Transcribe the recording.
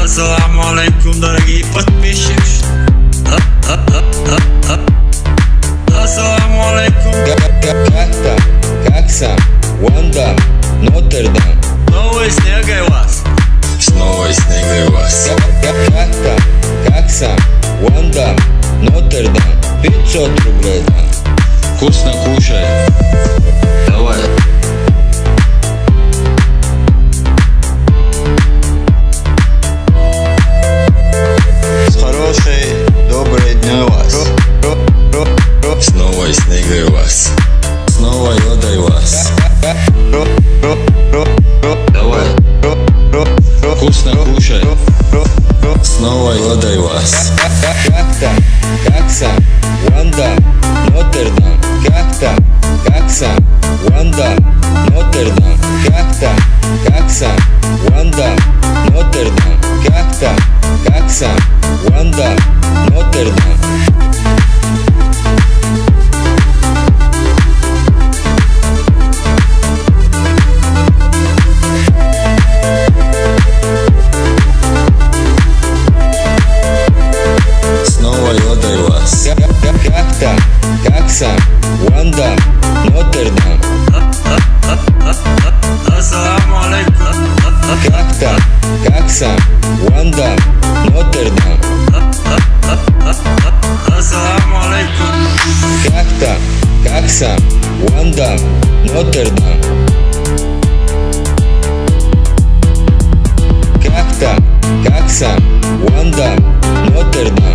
Ассаламу алейкум, дорогие подписчики. Ассаламу алейкум. Как сам? Ванда, Нотр-Дам. Снова и снега и вас. Снова и снега и вас. Как сам? Ванда, Нотр-Дам. 500 рублей дам. Вкусно кушай. Давай. С хорошей, доброй дня вас. Снова и снега и вас. Снова йода и вас. Давай. Вкусно кушай. Снова йода и вас. Как сам? Ванда, Нотр-Дам. Как сам? Ванда, Нотр-Дам. Как сам? Ванда, Нотр-Дам. Как сам? Ванда, Нотр-Дам. Снова йода и вас. Как сам? Ванда, Нотр-Дам. Ассаламу алейкум. Как сам? Ванда, Нотр-Дам. Ассаламу алейкум. Как сам? Ванда, Нотр-Дам. Как сам? Ванда, Нотр-Дам.